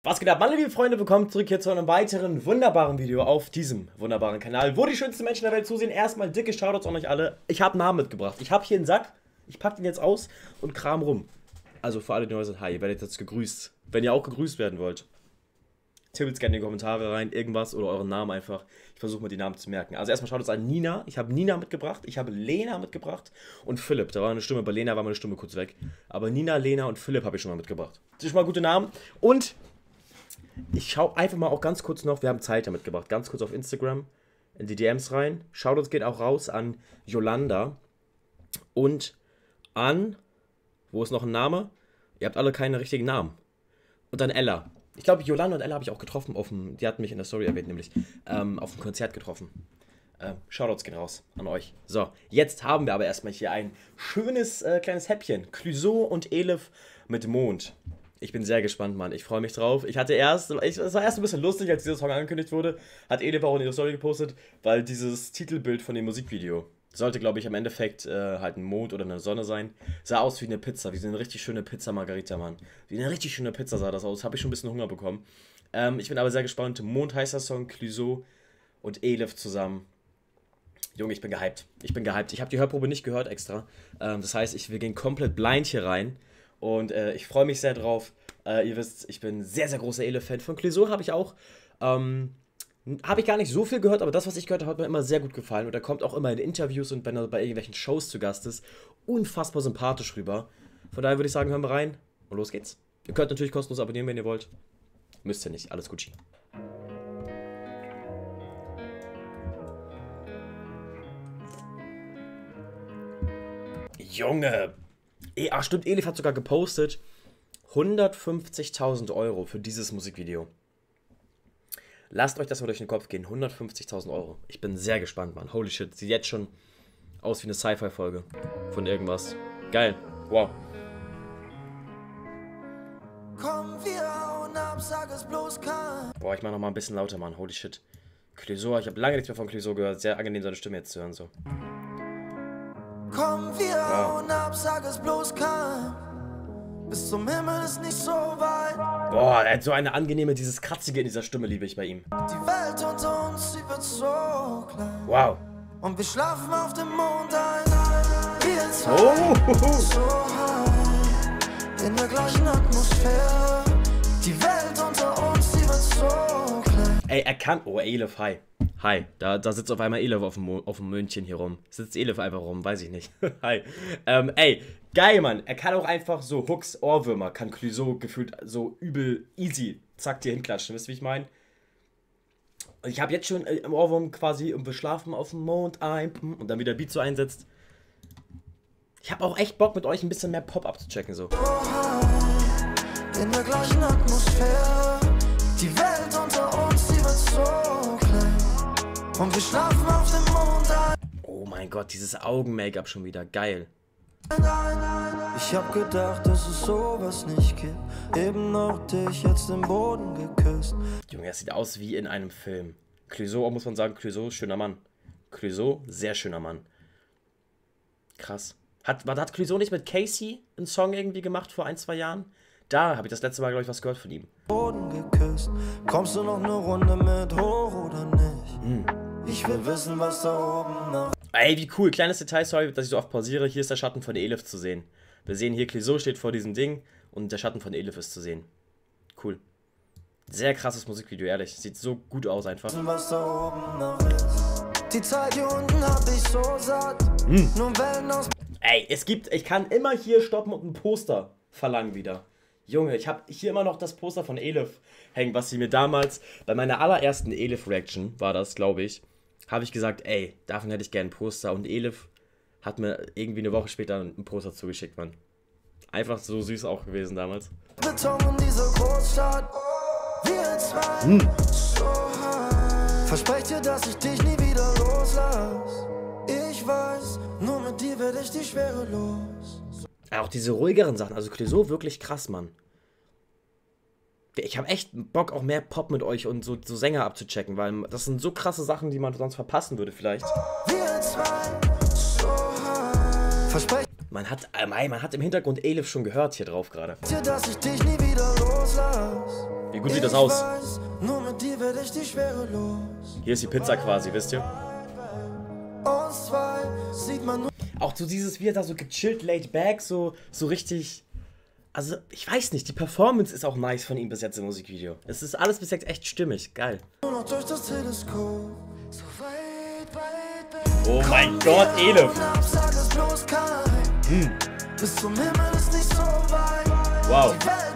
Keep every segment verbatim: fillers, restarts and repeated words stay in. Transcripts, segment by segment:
Was geht ab, meine lieben Freunde, willkommen zurück hier zu einem weiteren wunderbaren Video auf diesem wunderbaren Kanal, wo die schönsten Menschen der Welt zusehen. Erstmal dicke Shoutouts an euch alle. Ich habe einen Namen mitgebracht. Ich habe hier einen Sack, ich packe den jetzt aus und kram rum. Also für alle, die neu sind, hi, ihr werdet jetzt gegrüßt. Wenn ihr auch gegrüßt werden wollt, tippelt gerne in die Kommentare rein, irgendwas oder euren Namen einfach. Ich versuche mal die Namen zu merken. Also erstmal Shoutouts an Nina. Ich habe Nina mitgebracht, ich habe Lena mitgebracht und Philipp. Da war eine Stimme, bei Lena war meine Stimme kurz weg. Aber Nina, Lena und Philipp habe ich schon mal mitgebracht. Das sind schon mal gute Namen. Und ich schaue einfach mal auch ganz kurz noch, wir haben Zeit ja mitgebracht, ganz kurz auf Instagram in die D Ms rein. Shoutouts geht auch raus an Yolanda und an, wo ist noch ein Name? Ihr habt alle keine richtigen Namen. Und dann Ella. Ich glaube, Yolanda und Ella habe ich auch getroffen, auf dem, die hatten mich in der Story erwähnt, nämlich ähm, auf dem Konzert getroffen. Ähm, Shoutouts gehen raus an euch. So, jetzt haben wir aber erstmal hier ein schönes äh, kleines Häppchen. Clouseau und Elif mit Mond. Ich bin sehr gespannt, Mann. Ich freue mich drauf. Ich hatte erst, ich, es war erst ein bisschen lustig, als dieser Song angekündigt wurde. Hat Elif auch in ihrer Story gepostet, weil dieses Titelbild von dem Musikvideo sollte, glaube ich, im Endeffekt äh, halt ein Mond oder eine Sonne sein. Sah aus wie eine Pizza, wie so eine richtig schöne Pizza Margarita, Mann. Wie eine richtig schöne Pizza sah das aus. Habe ich schon ein bisschen Hunger bekommen. Ähm, ich bin aber sehr gespannt. Mond heißt der Song, Clouseau und Elif zusammen. Junge, ich bin gehypt. Ich bin gehypt. Ich habe die Hörprobe nicht gehört extra. Ähm, das heißt, ich, wir gehen komplett blind hier rein. Und äh, ich freue mich sehr drauf. Äh, ihr wisst, ich bin ein sehr, sehr großer Elif-Fan. Von Clouseau habe ich auch, ähm, habe ich gar nicht so viel gehört, aber das, was ich gehört habe, hat mir immer sehr gut gefallen. Und er kommt auch immer in Interviews und wenn er bei irgendwelchen Shows zu Gast ist, unfassbar sympathisch rüber. Von daher würde ich sagen, hören wir rein und los geht's. Ihr könnt natürlich kostenlos abonnieren, wenn ihr wollt. Müsst ihr nicht, alles Gucci. Junge! Ach stimmt, Elif hat sogar gepostet, hundertfünfzigtausend Euro für dieses Musikvideo. Lasst euch das mal durch den Kopf gehen, hundertfünfzigtausend Euro. Ich bin sehr gespannt, Mann. Holy shit, sieht jetzt schon aus wie eine Sci-Fi-Folge von irgendwas. Geil, wow. Komm, wir hauen ab, sag es bloß kein. Boah, ich mach noch mal ein bisschen lauter, Mann. Holy shit. Clouseau, ich habe lange nichts mehr von Clouseau gehört. Sehr angenehm, seine Stimme jetzt zu hören, so. Komm, wir hauen ab, sag es bloß kein. Bis zum Himmel ist nicht so weit. Boah, er hat so eine angenehme, dieses Kratzige in dieser Stimme liebe ich bei ihm. Die Welt unter uns, sie wird so klein. Wow. Und wir schlafen auf dem Mond ein. Wir zwei, oh. So high, in der gleichen Atmosphäre. Die Welt unter uns, sie wird so klein. Ey, er kann, oh, Elif, hi. Hi, da, da sitzt auf einmal Elif auf dem, auf dem Mönchen hier rum. Sitzt Elif einfach rum, weiß ich nicht. Hi. Ähm, ey, geil, Mann. Er kann auch einfach so Hooks, Ohrwürmer, kann Clouseau gefühlt so übel easy, zack, dir hinklatschen. Wisst ihr, wie ich meine? Und ich habe jetzt schon im Ohrwurm quasi, und wir schlafen auf dem Mond ein, und dann wieder Beat so einsetzt. Ich habe auch echt Bock, mit euch ein bisschen mehr Pop abzuchecken, so. In der gleichen Atmosphäre, die Welt unter uns, sie wird so klein. Und wir schlafen auf dem Mond ein. Oh mein Gott, dieses Augen-Make-up schon wieder. Geil. Ich hab gedacht, dass es sowas nicht gibt. Eben noch dich jetzt im Boden geküsst. Junge, das sieht aus wie in einem Film. Clouseau, muss man sagen, Clouseau, schöner Mann. Clouseau, sehr schöner Mann. Krass. Hat, hat Clouseau nicht mit Casey einen Song irgendwie gemacht vor ein, zwei Jahren? Da habe ich das letzte Mal, glaube ich, was gehört von ihm. Boden geküsst. Kommst du noch eine Runde mit hoch oder nicht? Hm. Ich will wissen, was da oben noch. Ey, wie cool. Kleines Detail, sorry, dass ich so oft pausiere. Hier ist der Schatten von Elif zu sehen. Wir sehen hier, Clouseau steht vor diesem Ding und der Schatten von Elif ist zu sehen. Cool. Sehr krasses Musikvideo, ehrlich. Sieht so gut aus einfach. Was da oben noch ist. Die Zeit hier unten hab ich so satt. Hm. Nur Wellen aus. Ey, es gibt, ich kann immer hier stoppen und ein Poster verlangen wieder. Junge, ich habe hier immer noch das Poster von Elif hängen, was sie mir damals, bei meiner allerersten Elif-Reaction, war das, glaube ich, habe ich gesagt, ey, davon hätte ich gerne ein Poster. Und Elif hat mir irgendwie eine Woche später ein Poster zugeschickt, Mann. Einfach so süß auch gewesen damals. Beton in dieser Großstadt, wir zwei, hm. So high. Versprech dir, dass ich dich nie wieder loslass. Ich weiß, nur mit dir werde ich die Schwere los. Auch diese ruhigeren Sachen, also Clouseau wirklich krass, Mann. Ich habe echt Bock, auch mehr Pop mit euch und so, so Sänger abzuchecken, weil das sind so krasse Sachen, die man sonst verpassen würde vielleicht. Man hat, äh, man hat im Hintergrund Elif schon gehört hier drauf gerade. Dass ich dich nie wieder loslass. Wie gut sieht das aus? Hier ist die Pizza quasi, wisst ihr? Auch so dieses, wie er da so gechillt, laid back, so, so richtig... Also, ich weiß nicht, die Performance ist auch nice von ihm bis jetzt im Musikvideo. Es ist alles bis jetzt echt stimmig, geil. Oh mein Gott, Elif! Hm. Wow.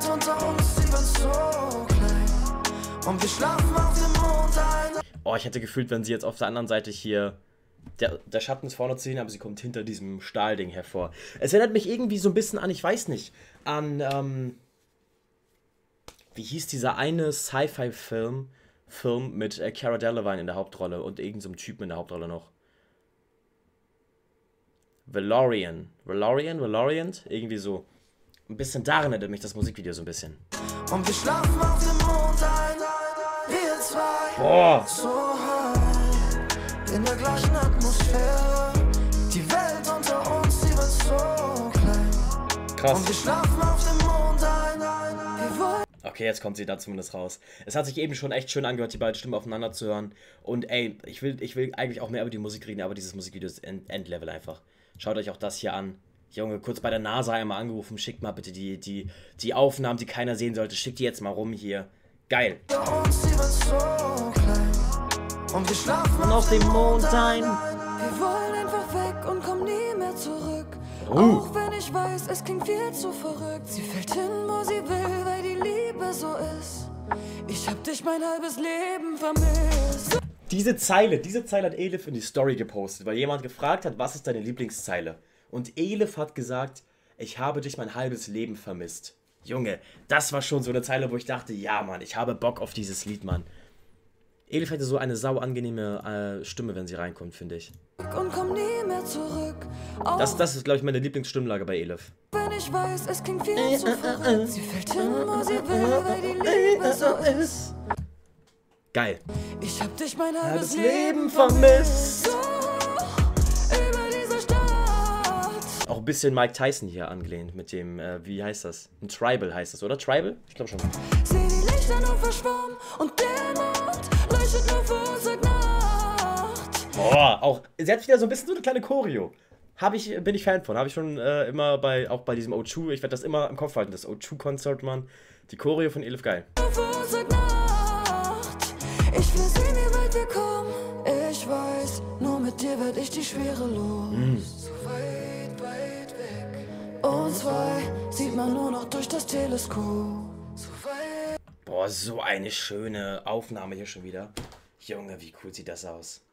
Oh, ich hätte gefühlt, wenn sie jetzt auf der anderen Seite hier... Der, der Schatten ist vorne zu sehen, aber sie kommt hinter diesem Stahlding hervor. Es erinnert mich irgendwie so ein bisschen an, ich weiß nicht, an, ähm... wie hieß dieser eine Sci-Fi-Film Film mit äh, Cara Delevingne in der Hauptrolle und irgend so einem Typen in der Hauptrolle noch? Valorian. Valorian? Valorian? Irgendwie so. Ein bisschen daran erinnert mich das Musikvideo so ein bisschen. Und wir schlafen auf dem Mond ein, wir zwei. Boah. So high, in der gleichen Atmosphäre. Die Welt unter uns, sie wird so klein. Krass. Und wir schlafen auf dem Mond ein, wir wollen. Okay, jetzt kommt sie da zumindest raus. Es hat sich eben schon echt schön angehört, die beiden Stimmen aufeinander zu hören. Und ey, ich will, ich will eigentlich auch mehr über die Musik reden, aber dieses Musikvideo ist End Endlevel einfach. Schaut euch auch das hier an. Junge, kurz bei der NASA einmal angerufen, schickt mal bitte die, die, die Aufnahmen, die keiner sehen sollte, schickt die jetzt mal rum hier. Geil. Und wir schlafen auf dem Mond ein. Wir wollen einfach weg und kommen nie mehr zurück. Uh. Auch wenn ich weiß, es klingt viel zu verrückt. Sie fällt hin, wo sie will, weil die Liebe so ist. Ich hab dich mein halbes Leben vermisst. Diese Zeile, diese Zeile hat Elif in die Story gepostet, weil jemand gefragt hat, was ist deine Lieblingszeile? Und Elif hat gesagt, ich habe dich mein halbes Leben vermisst. Junge, das war schon so eine Zeile, wo ich dachte, ja Mann, ich habe Bock auf dieses Lied, Mann. Elif hätte so eine sau angenehme äh, Stimme, wenn sie reinkommt, finde ich. Und komm nie mehr zurück. Das, das ist, glaube ich, meine Lieblingsstimmlage bei Elif. Wenn ich weiß, es klingt viel äh, zu äh, verrückt. Sie fällt hin, wo sie will, weil die Liebe so ist. Geil. Ich hab dich mein halbes Leben vermisst. So, über diese Stadt. Auch ein bisschen Mike Tyson hier angelehnt mit dem, äh, wie heißt das? Ein Tribal heißt das, oder? Tribal? Ich glaube schon. Seh die Lichter nur verschwommen und der Mond leuchtet nur für unsere Nacht. Boah, auch, sie hat wieder so ein bisschen so eine kleine Choreo. Hab ich, bin ich Fan von. Habe ich schon äh, immer bei, auch bei diesem O zwei, ich werde das immer im Kopf halten, das O zwei-Konzert, Mann. Die Choreo von Elif, geil. Ich will sehen, wie weit wir kommen. Ich weiß, nur mit dir werd ich die Schwere los. Mm. So weit, weit weg. Uns zwei sieht man nur noch durch das Teleskop. So weit. Boah, so eine schöne Aufnahme hier schon wieder. Junge, wie cool sieht das aus.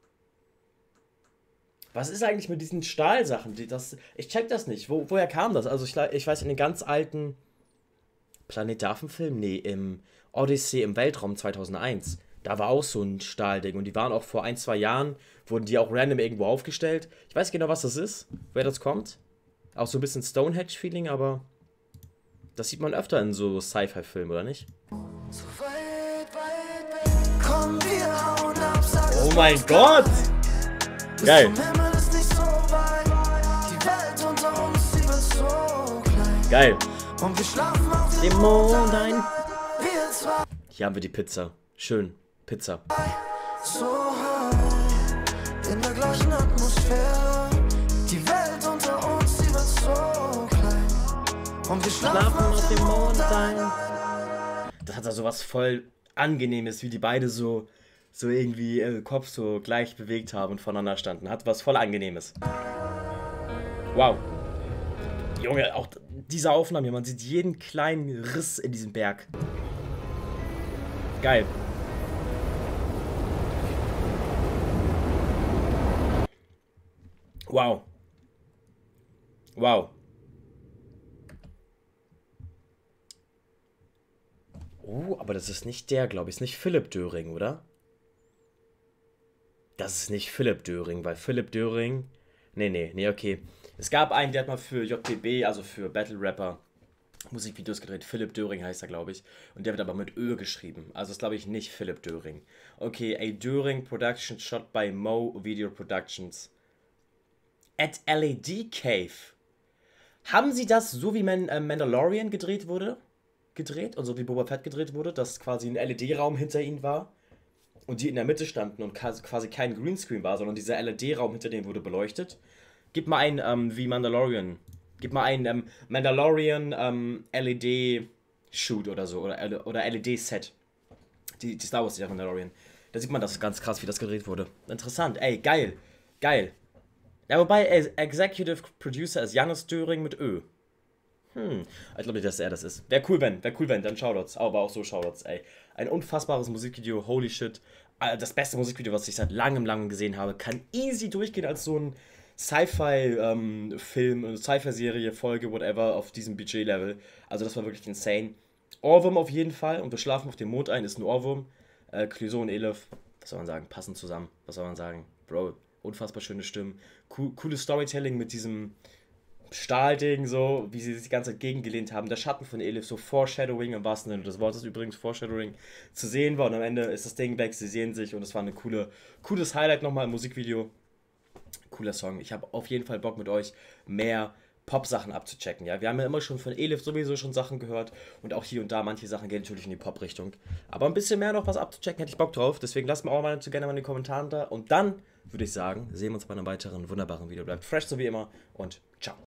Was ist eigentlich mit diesen Stahlsachen? Die, das, ich check das nicht. Wo, woher kam das? Also ich, ich weiß, in den ganz alten Planet der Affen-Film? Nee, im Odyssey im Weltraum zweitausendeins. Da war auch so ein Stahlding und die waren auch vor ein, zwei Jahren, wurden die auch random irgendwo aufgestellt. Ich weiß genau, was das ist, wer das kommt. Auch so ein bisschen Stonehenge-Feeling, aber das sieht man öfter in so Sci-Fi-Filmen, oder nicht? So weit, weit weg. Komm, wir hauen ab, sag oh mein Gott! Geil. Geil. Und wir schlafen auf dem Mond ein. Hier haben wir die Pizza. Schön. Pizza. So high, in der gleichen Atmosphäre. Die Welt unter uns, sie wird so klein. Und wir schlafen auf dem Mond ein. Das hat da so was voll Angenehmes, wie die beide so, so irgendwie im Kopf so gleich bewegt haben und voneinander standen. Hat was voll Angenehmes. Wow. Junge, auch diese Aufnahme hier, man sieht jeden kleinen Riss in diesem Berg. Geil. Wow. Wow. Oh, aber das ist nicht der, glaube ich. Ist nicht Philipp Döring, oder? Das ist nicht Philipp Döring, weil Philipp Döring... Nee, nee, nee, okay. Es gab einen, der hat mal für J P B, also für Battle Rapper, Musikvideos gedreht. Philipp Döring heißt er, glaube ich. Und der wird aber mit Ö geschrieben. Also ist, glaube ich, nicht Philipp Döring. Okay, a Döring Production shot by Mo Video Productions. At L A D Cave. Haben sie das, so wie Man, äh, Mandalorian gedreht wurde, gedreht und so wie Boba Fett gedreht wurde, dass quasi ein L E D-Raum hinter ihnen war und die in der Mitte standen und quasi kein Greenscreen war, sondern dieser L E D-Raum hinter denen wurde beleuchtet. Gib mal ein, ähm, wie Mandalorian. Gib mal ein ähm, Mandalorian ähm, L E D-Shoot oder so, oder, oder L E D-Set. Die, die Star Wars-Serie Mandalorian. Da sieht man das ganz krass, wie das gedreht wurde. Interessant, ey, geil, geil. Ja, wobei, ey, Executive Producer ist Jannis Döring mit Ö. Hm, ich glaube nicht, dass er das ist. Wäre cool, wenn, wäre cool, wenn, dann Shoutouts, aber auch so Shoutouts, ey. Ein unfassbares Musikvideo, holy shit. Das beste Musikvideo, was ich seit langem, langem gesehen habe. Kann easy durchgehen als so ein Sci-Fi-Film, ähm, Sci-Fi-Serie, Folge, whatever, auf diesem Budget-Level. Also das war wirklich insane. Ohrwurm auf jeden Fall und wir schlafen auf dem Mond ein, ist ein Ohrwurm. Äh, Clouseau und Elif, was soll man sagen, passen zusammen. Was soll man sagen? Bro, unfassbar schöne Stimmen. Cool, cooles Storytelling mit diesem Stahlding, so, wie sie sich die ganze Zeit gegengelehnt haben. Der Schatten von Elif, so Foreshadowing im wahrsten Sinne des Wortes übrigens, Foreshadowing zu sehen war und am Ende ist das Ding weg, sie sehen sich und es war ein coole, cooles Highlight nochmal im Musikvideo. Cooler Song. Ich habe auf jeden Fall Bock mit euch mehr Pop-Sachen abzuchecken, ja. Wir haben ja immer schon von Elif sowieso schon Sachen gehört und auch hier und da, manche Sachen gehen natürlich in die Pop-Richtung. Aber ein bisschen mehr noch was abzuchecken, hätte ich Bock drauf. Deswegen lasst mir auch mal gerne mal in den Kommentaren da. Und dann würde ich sagen, sehen wir uns bei einem weiteren wunderbaren Video. Bleibt fresh so wie immer und ciao.